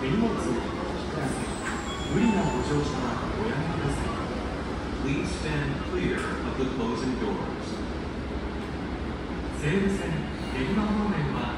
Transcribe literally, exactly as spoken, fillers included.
手荷物をお引きください。無理なご乗車はおやめください。 Please stand clear of the closing doors. 西武線練馬方面は